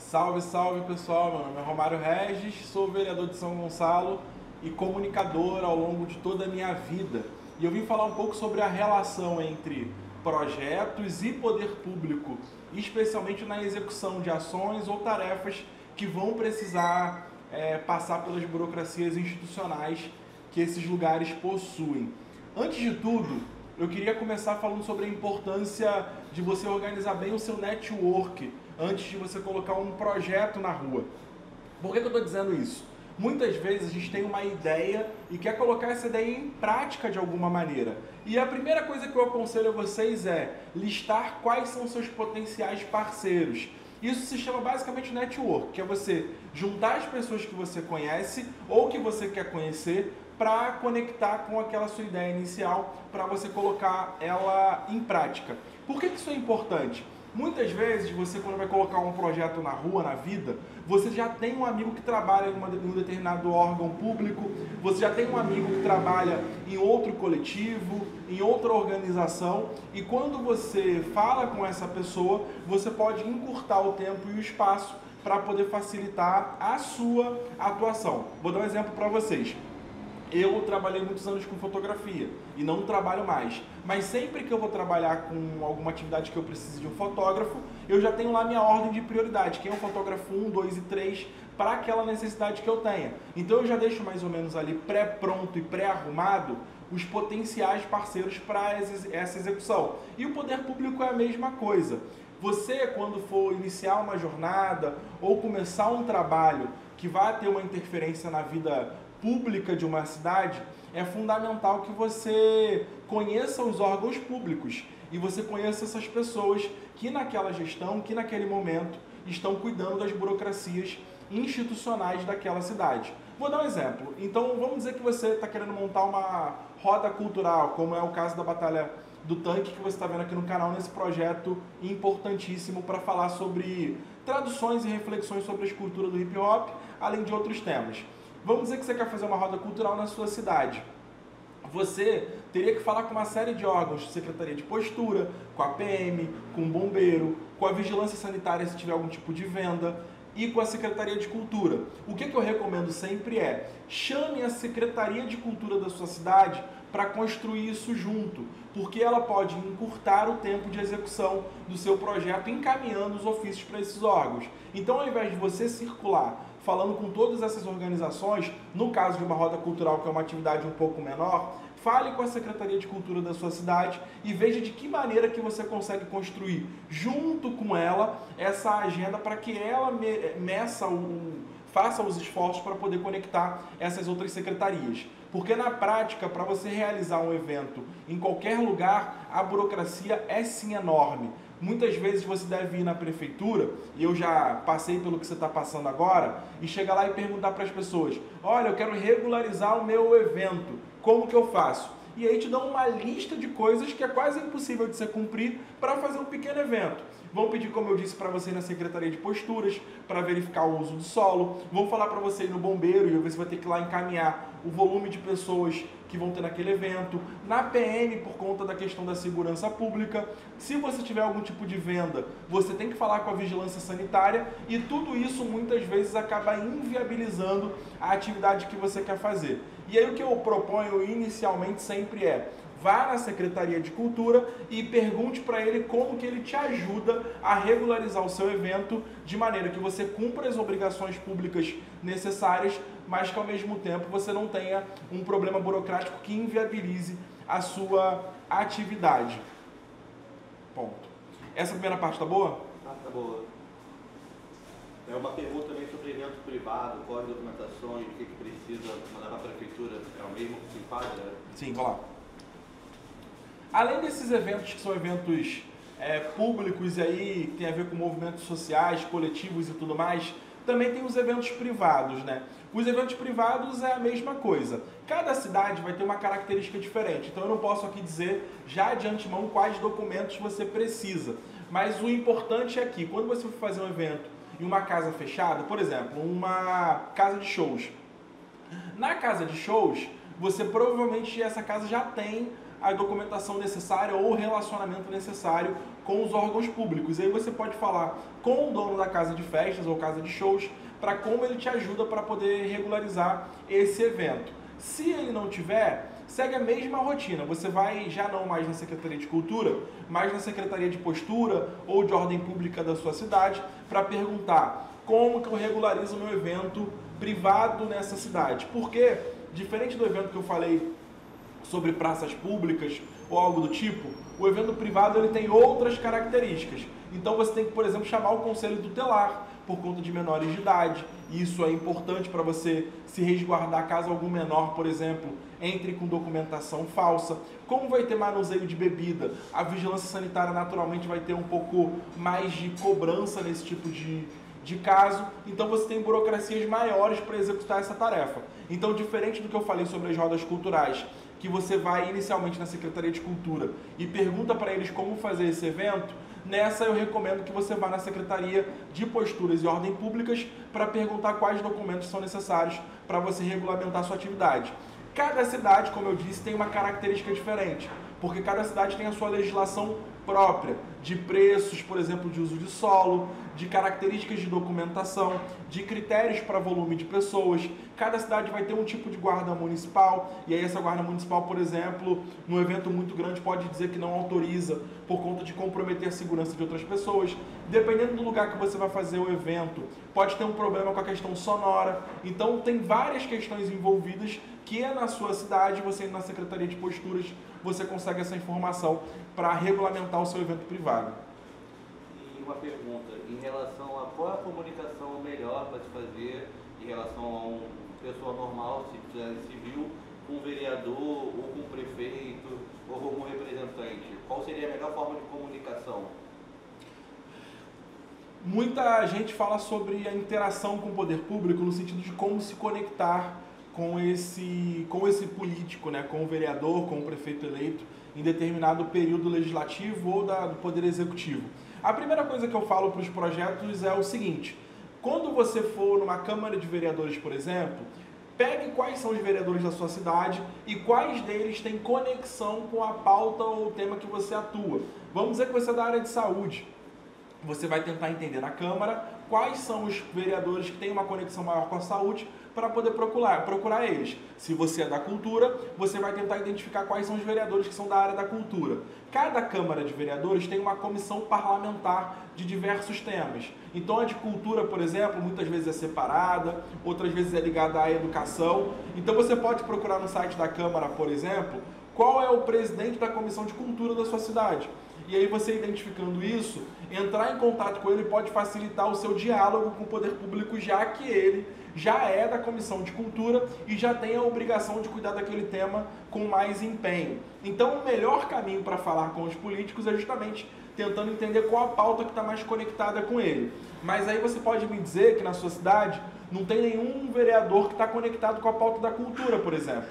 Salve, salve pessoal, meu nome é Romário Regis, sou vereador de São Gonçalo e comunicador ao longo de toda a minha vida. E eu vim falar um pouco sobre a relação entre projetos e poder público, especialmente na execução de ações ou tarefas que vão precisar passar pelas burocracias institucionais que esses lugares possuem. Antes de tudo, eu queria começar falando sobre a importância de você organizar bem o seu network antes de você colocar um projeto na rua. Por que eu estou dizendo isso? Muitas vezes a gente tem uma ideia e quer colocar essa ideia em prática de alguma maneira. E a primeira coisa que eu aconselho a vocês é listar quais são seus potenciais parceiros. Isso se chama basicamente network, que é você juntar as pessoas que você conhece ou que você quer conhecer para conectar com aquela sua ideia inicial, para você colocar ela em prática. Por que isso é importante? Muitas vezes você, quando vai colocar um projeto na rua, na vida, você já tem um amigo que trabalha em um determinado órgão público, você já tem um amigo que trabalha em outro coletivo, em outra organização, e quando você fala com essa pessoa, você pode encurtar o tempo e o espaço para poder facilitar a sua atuação. Vou dar um exemplo para vocês. Eu trabalhei muitos anos com fotografia e não trabalho mais, mas sempre que eu vou trabalhar com alguma atividade que eu precise de um fotógrafo, eu já tenho lá minha ordem de prioridade, quem é o fotógrafo 1, 2 e 3 para aquela necessidade que eu tenha. Então eu já deixo mais ou menos ali pré-pronto e pré-arrumado os potenciais parceiros para essa execução. E o poder público é a mesma coisa. Você, quando for iniciar uma jornada ou começar um trabalho que vai ter uma interferência na vida pública de uma cidade, é fundamental que você conheça os órgãos públicos e você conheça essas pessoas que naquela gestão, que naquele momento estão cuidando das burocracias institucionais daquela cidade. Vou dar um exemplo. Então vamos dizer que você está querendo montar uma roda cultural, como é o caso da Batalha do Tanque que você está vendo aqui no canal, nesse projeto importantíssimo para falar sobre traduções e reflexões sobre a escultura do hip hop, além de outros temas. Vamos dizer que você quer fazer uma roda cultural na sua cidade. Você teria que falar com uma série de órgãos, Secretaria de Postura, com a PM, com o bombeiro, com a vigilância sanitária se tiver algum tipo de venda e com a Secretaria de Cultura. O que eu recomendo sempre é, chame a Secretaria de Cultura da sua cidade para construir isso junto, porque ela pode encurtar o tempo de execução do seu projeto encaminhando os ofícios para esses órgãos. Então, ao invés de você circular falando com todas essas organizações, no caso de uma roda cultural, que é uma atividade um pouco menor, fale com a Secretaria de Cultura da sua cidade e veja de que maneira que você consegue construir junto com ela essa agenda para que ela faça os esforços para poder conectar essas outras secretarias. Porque na prática, para você realizar um evento em qualquer lugar, a burocracia é sim enorme. Muitas vezes você deve ir na prefeitura, e eu já passei pelo que você está passando agora, e chegar lá e perguntar para as pessoas, olha, eu quero regularizar o meu evento, como que eu faço? E aí te dão uma lista de coisas que é quase impossível de ser cumprir para fazer um pequeno evento. Vão pedir, como eu disse para você, na Secretaria de Posturas, para verificar o uso do solo. Vão falar para você ir no bombeiro e você vai ter que ir lá encaminhar o volume de pessoas que vão ter naquele evento. Na PM, por conta da questão da segurança pública. Se você tiver algum tipo de venda, você tem que falar com a vigilância sanitária. E tudo isso, muitas vezes, acaba inviabilizando a atividade que você quer fazer. E aí o que eu proponho inicialmente sempre é, vá na Secretaria de Cultura e pergunte para ele como que ele te ajuda a regularizar o seu evento de maneira que você cumpra as obrigações públicas necessárias, mas que ao mesmo tempo você não tenha um problema burocrático que inviabilize a sua atividade. Ponto. Essa primeira parte tá boa? Tá boa. É uma pergunta também sobre evento privado, qual as documentações, o que precisa mandar para a prefeitura, é o mesmo que se faz? Sim, vamos lá. Além desses eventos que são eventos públicos e aí que tem a ver com movimentos sociais, coletivos e tudo mais, também tem os eventos privados, né? Os eventos privados é a mesma coisa. Cada cidade vai ter uma característica diferente, então eu não posso aqui dizer já de antemão quais documentos você precisa. Mas o importante é que quando você for fazer um evento em uma casa fechada, por exemplo, uma casa de shows. Na casa de shows, você provavelmente, essa casa já tem a documentação necessária ou o relacionamento necessário com os órgãos públicos. E aí você pode falar com o dono da casa de festas ou casa de shows para como ele te ajuda para poder regularizar esse evento. Se ele não tiver, segue a mesma rotina. Você vai já não mais na Secretaria de Cultura, mas na Secretaria de Postura ou de Ordem Pública da sua cidade para perguntar como que eu regularizo o meu evento privado nessa cidade. Porque, diferente do evento que eu falei sobre praças públicas ou algo do tipo, o evento privado ele tem outras características. Então você tem que, por exemplo, chamar o conselho tutelar por conta de menores de idade. Isso é importante para você se resguardar caso algum menor, por exemplo, entre com documentação falsa. Como vai ter manuseio de bebida, a vigilância sanitária naturalmente vai ter um pouco mais de cobrança nesse tipo de caso, então você tem burocracias maiores para executar essa tarefa. Então, diferente do que eu falei sobre as rodas culturais, que você vai inicialmente na Secretaria de Cultura e pergunta para eles como fazer esse evento, nessa eu recomendo que você vá na Secretaria de Posturas e Ordem Públicas para perguntar quais documentos são necessários para você regulamentar a sua atividade. Cada cidade, como eu disse, tem uma característica diferente, porque cada cidade tem a sua legislação própria, de preços, por exemplo, de uso de solo, de características de documentação, de critérios para volume de pessoas. Cada cidade vai ter um tipo de guarda municipal, e aí essa guarda municipal, por exemplo, num evento muito grande pode dizer que não autoriza por conta de comprometer a segurança de outras pessoas. Dependendo do lugar que você vai fazer o evento, pode ter um problema com a questão sonora. Então tem várias questões envolvidas que é na sua cidade, você indo na Secretaria de Posturas, você consegue essa informação para regulamentar o seu evento privado. E uma pergunta, em relação a qual a comunicação melhor para se fazer em relação a uma pessoa normal, civil, com um vereador, ou com um prefeito, ou com um representante? Qual seria a melhor forma de comunicação? Muita gente fala sobre a interação com o poder público no sentido de como se conectar com esse político, né, com o vereador, com o prefeito eleito em determinado período legislativo ou do poder executivo. A primeira coisa que eu falo para os projetos é o seguinte: quando você for numa Câmara de Vereadores, por exemplo, pegue quais são os vereadores da sua cidade e quais deles têm conexão com a pauta ou o tema que você atua. Vamos dizer que você é da área de saúde. Você vai tentar entender na Câmara quais são os vereadores que têm uma conexão maior com a saúde para poder procurar eles. Se você é da cultura, você vai tentar identificar quais são os vereadores que são da área da cultura. Cada Câmara de Vereadores tem uma comissão parlamentar de diversos temas. Então a de cultura, por exemplo, muitas vezes é separada, outras vezes é ligada à educação. Então você pode procurar no site da Câmara, por exemplo, qual é o presidente da comissão de cultura da sua cidade. E aí você identificando isso, entrar em contato com ele pode facilitar o seu diálogo com o poder público, já que ele já é da Comissão de Cultura e já tem a obrigação de cuidar daquele tema com mais empenho. Então o melhor caminho para falar com os políticos é justamente tentando entender qual a pauta que está mais conectada com ele. Mas aí você pode me dizer que na sua cidade não tem nenhum vereador que está conectado com a pauta da cultura, por exemplo.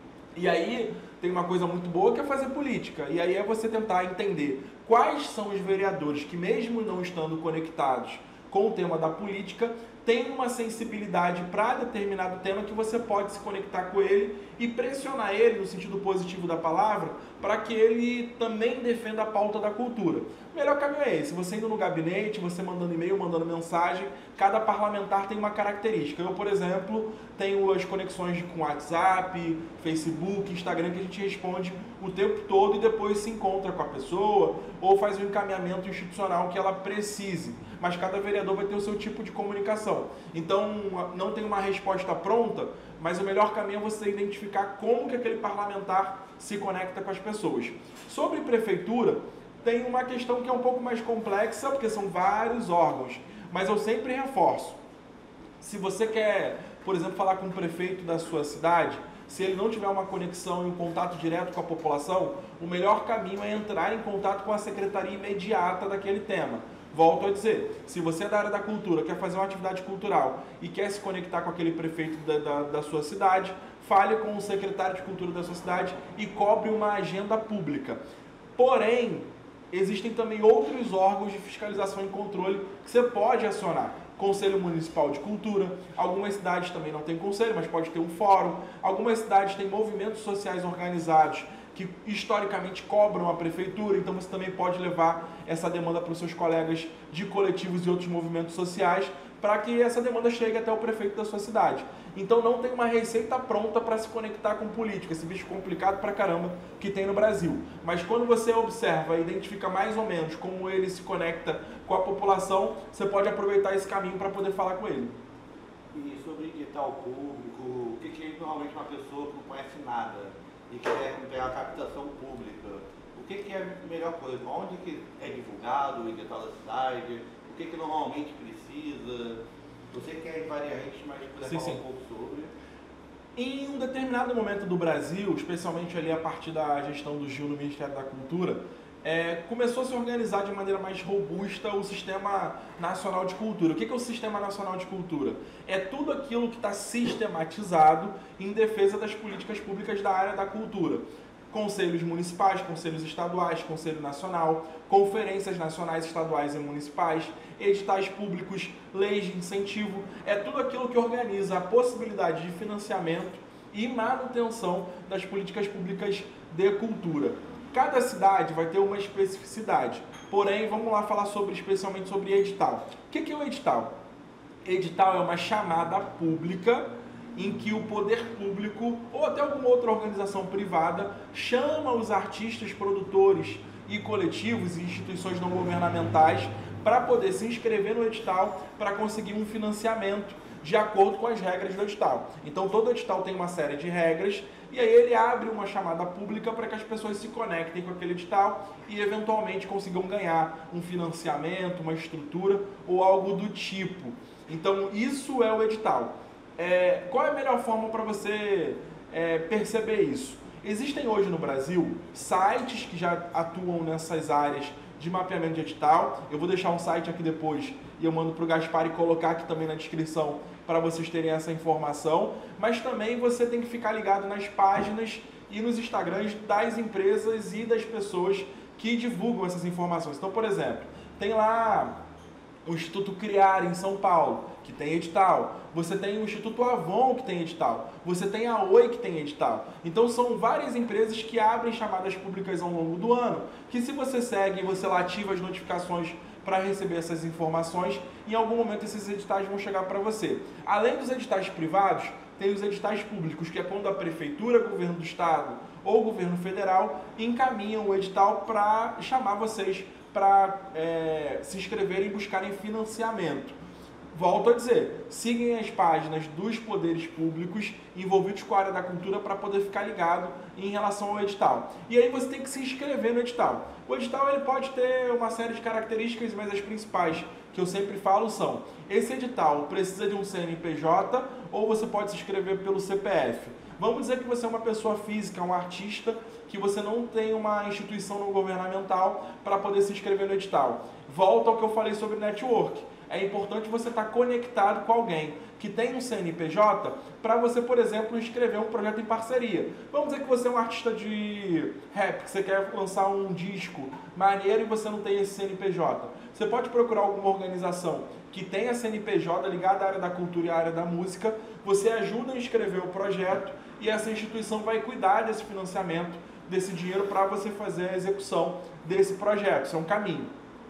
E aí tem uma coisa muito boa que é fazer política. E aí é você tentar entender quais são os vereadores que, mesmo não estando conectados com o tema da política, têm uma sensibilidade para determinado tema que você pode se conectar com ele e pressionar ele, no sentido positivo da palavra, para que ele também defenda a pauta da cultura. O melhor caminho é esse: você indo no gabinete, você mandando e-mail, mandando mensagem. Cada parlamentar tem uma característica. Eu, por exemplo, tenho as conexões com WhatsApp, Facebook, Instagram, que a gente responde o tempo todo e depois se encontra com a pessoa ou faz um encaminhamento institucional que ela precise. Mas cada vereador vai ter o seu tipo de comunicação. Então, não tem uma resposta pronta, mas o melhor caminho é você identificar como que aquele parlamentar se conecta com as pessoas. Sobre prefeitura, tem uma questão que é um pouco mais complexa, porque são vários órgãos, mas eu sempre reforço. Se você quer, por exemplo, falar com o prefeito da sua cidade, se ele não tiver uma conexão e um contato direto com a população, o melhor caminho é entrar em contato com a secretaria imediata daquele tema. Volto a dizer, se você é da área da cultura, quer fazer uma atividade cultural e quer se conectar com aquele prefeito da sua cidade, fale com o secretário de cultura da sua cidade e cobre uma agenda pública. Porém, existem também outros órgãos de fiscalização e controle que você pode acionar. Conselho Municipal de Cultura, algumas cidades também não têm conselho, mas pode ter um fórum, algumas cidades têm movimentos sociais organizados que historicamente cobram a prefeitura, então você também pode levar essa demanda para os seus colegas de coletivos e outros movimentos sociais, para que essa demanda chegue até o prefeito da sua cidade. Então não tem uma receita pronta para se conectar com política, esse bicho complicado pra caramba que tem no Brasil. Mas quando você observa e identifica mais ou menos como ele se conecta com a população, você pode aproveitar esse caminho para poder falar com ele. E sobre edital público, o que é normalmente uma pessoa que não conhece nada e quer ter a captação pública? O que é a melhor coisa? Onde que é divulgado o edital da cidade? O que normalmente precisa? Você que é invariante, mas puder falar um pouco sobre. Em um determinado momento do Brasil, especialmente ali a partir da gestão do Gil no Ministério da Cultura, começou a se organizar de maneira mais robusta o Sistema Nacional de Cultura. O que é o Sistema Nacional de Cultura? É tudo aquilo que está sistematizado em defesa das políticas públicas da área da cultura. Conselhos municipais, conselhos estaduais, conselho nacional, conferências nacionais, estaduais e municipais, editais públicos, leis de incentivo, é tudo aquilo que organiza a possibilidade de financiamento e manutenção das políticas públicas de cultura. Cada cidade vai ter uma especificidade, porém, vamos lá falar especialmente sobre edital. O que é o edital? Edital é uma chamada pública em que o poder público ou até alguma outra organização privada chama os artistas, produtores e coletivos e instituições não governamentais para poder se inscrever no edital para conseguir um financiamento de acordo com as regras do edital. Então todo edital tem uma série de regras e aí ele abre uma chamada pública para que as pessoas se conectem com aquele edital e eventualmente consigam ganhar um financiamento, uma estrutura ou algo do tipo. Então isso é o edital. Qual é a melhor forma para você perceber isso? Existem hoje no Brasil sites que já atuam nessas áreas de mapeamento de edital. Eu vou deixar um site aqui depois e eu mando para o Gaspar e colocar aqui também na descrição para vocês terem essa informação. Mas também você tem que ficar ligado nas páginas e nos Instagrams das empresas e das pessoas que divulgam essas informações. Então, por exemplo, tem lá o Instituto Criar em São Paulo, que tem edital. Você tem o Instituto Avon, que tem edital. Você tem a Oi, que tem edital. Então são várias empresas que abrem chamadas públicas ao longo do ano, que se você segue, você lá ativa as notificações para receber essas informações, em algum momento esses editais vão chegar para você. Além dos editais privados, tem os editais públicos, que é quando a prefeitura, governo do estado ou governo federal encaminham o edital para chamar vocês para se inscreverem e buscarem financiamento. Volto a dizer, sigam as páginas dos poderes públicos envolvidos com a área da cultura para poder ficar ligado em relação ao edital. E aí você tem que se inscrever no edital. O edital ele pode ter uma série de características, mas as principais que eu sempre falo são: esse edital precisa de um CNPJ ou você pode se inscrever pelo CPF. Vamos dizer que você é uma pessoa física, um artista, que você não tem uma instituição não governamental para poder se inscrever no edital. Volta ao que eu falei sobre network. É importante você estar conectado com alguém que tem um CNPJ para você, por exemplo, inscrever um projeto em parceria. Vamos dizer que você é um artista de rap, que você quer lançar um disco maneiro e você não tem esse CNPJ. Você pode procurar alguma organização que tenha CNPJ ligada à área da cultura e à área da música, você ajuda a inscrever o projeto e essa instituição vai cuidar desse financiamento, desse dinheiro para você fazer a execução desse projeto. Isso é um caminho.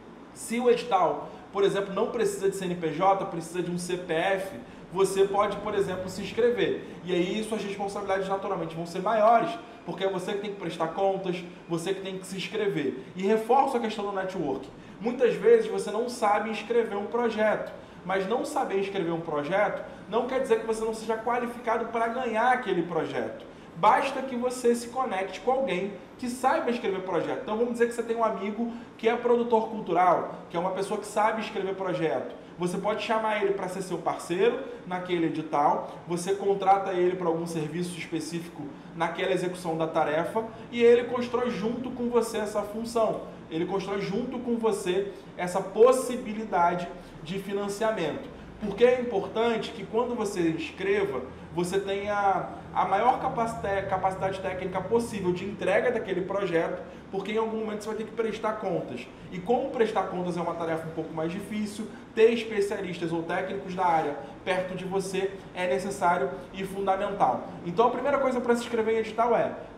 Se o edital, por exemplo, não precisa de CNPJ, precisa de um CPF, você pode, por exemplo, se inscrever. E aí suas responsabilidades naturalmente vão ser maiores, porque é você que tem que prestar contas, você que tem que se inscrever. E reforço a questão do network. Muitas vezes você não sabe inscrever um projeto, mas não saber inscrever um projeto não quer dizer que você não seja qualificado para ganhar aquele projeto. Basta que você se conecte com alguém que saiba escrever projeto. Então vamos dizer que você tem um amigo que é produtor cultural, que é uma pessoa que sabe escrever projeto. Você pode chamar ele para ser seu parceiro naquele edital, você contrata ele para algum serviço específico naquela execução da tarefa e ele constrói junto com você essa função. Ele constrói junto com você essa possibilidade de financiamento. Porque é importante que quando você escreva, você tenha a maior capacidade técnica possível de entrega daquele projeto, porque em algum momento você vai ter que prestar contas. E como prestar contas é uma tarefa um pouco mais difícil, ter especialistas ou técnicos da área perto de você é necessário e fundamental. Então a primeira coisa para se inscrever em edital é: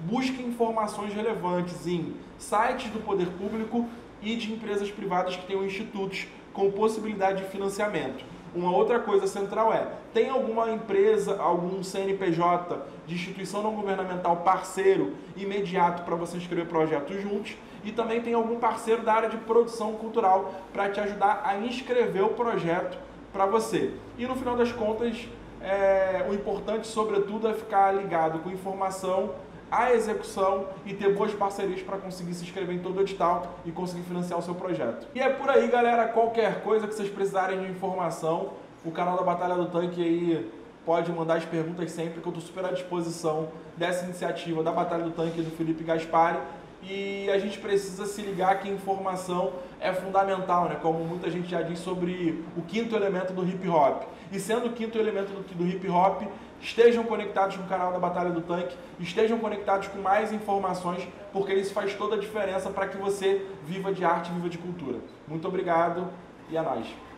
busque informações relevantes em sites do poder público e de empresas privadas que tenham institutos com possibilidade de financiamento. Uma outra coisa central é, tem alguma empresa, algum CNPJ de instituição não governamental parceiro imediato para você inscrever projetos juntos, e também tem algum parceiro da área de produção cultural para te ajudar a inscrever o projeto para você. E no final das contas, o importante, sobretudo, é ficar ligado com informação, a execução e ter boas parcerias para conseguir se inscrever em todo o edital e conseguir financiar o seu projeto. E é por aí, galera. Qualquer coisa que vocês precisarem de informação, o canal da Batalha do Tanque aí pode mandar as perguntas sempre, que eu estou super à disposição dessa iniciativa da Batalha do Tanque do Felipe Gaspari. E a gente precisa se ligar que informação é fundamental, né? Como muita gente já diz sobre o quinto elemento do hip hop. E sendo o quinto elemento do hip hop, estejam conectados com o canal da Batalha do Tanque, estejam conectados com mais informações, porque isso faz toda a diferença para que você viva de arte, viva de cultura. Muito obrigado e é nóis.